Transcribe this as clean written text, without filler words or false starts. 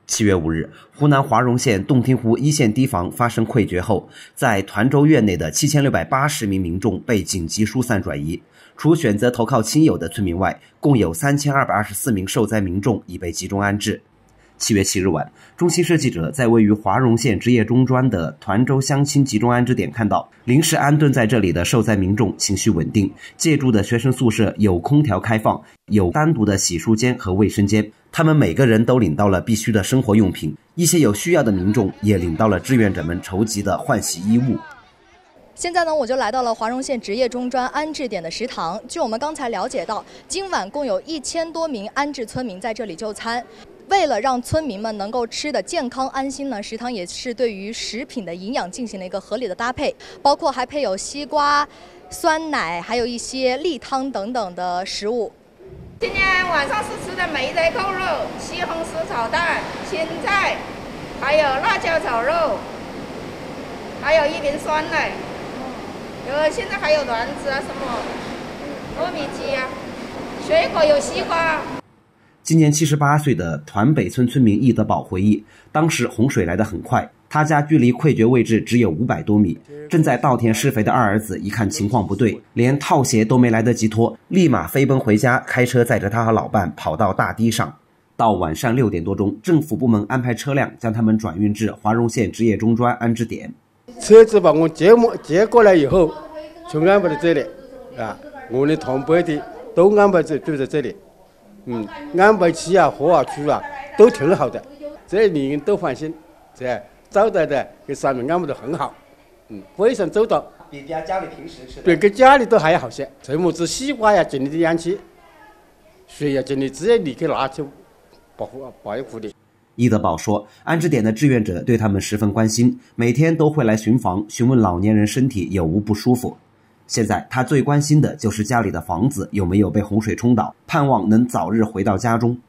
7月5日，湖南华容县洞庭湖一线堤防发生溃决后，在团州院内的7680名民众被紧急疏散转移。除选择投靠亲友的村民外，共有3224名受灾民众已被集中安置。7月7日晚，中新社记者在位于华容县职业中专的团州乡亲集中安置点看到，临时安顿在这里的受灾民众情绪稳定，借住的学生宿舍有空调开放，有单独的洗漱间和卫生间。他们每个人都领到了必需的生活用品，一些有需要的民众也领到了志愿者们筹集的换洗衣物。 现在呢，我就来到了华容县职业中专安置点的食堂。据我们刚才了解到，今晚共有1000多名安置村民在这里就餐。为了让村民们能够吃得健康安心呢，食堂也是对于食品的营养进行了一个合理的搭配，包括还配有西瓜、酸奶，还有一些例汤等等的食物。 今天晚上是吃的梅菜扣肉、西红柿炒蛋、青菜，还有辣椒炒肉，还有一瓶酸奶。现在还有丸子啊，什么糯米鸡啊，水果有西瓜。 今年78岁的团北村村民易德宝回忆，当时洪水来得很快，他家距离溃决位置只有500多米。正在稻田施肥的二儿子一看情况不对，连套鞋都没来得及脱，立马飞奔回家，开车载着他和老伴跑到大堤上。到晚上6点多钟，政府部门安排车辆将他们转运至华容县职业中专安置点。 车子把我接过来以后，就安排在这里啊，我的同辈的都安排就在这里。安排吃啊、喝啊、住啊都挺好的，这里人都放心，这招待的给上面安排的很好，非常周到， 比家里平时吃的比跟家里都还好些。什么子西瓜呀，尽力的养起，水呀，尽力直接你可以拿去保护的。 易德宝说，安置点的志愿者对他们十分关心，每天都会来巡房，询问老年人身体有无不舒服。现在他最关心的就是家里的房子有没有被洪水冲倒，盼望能早日回到家中。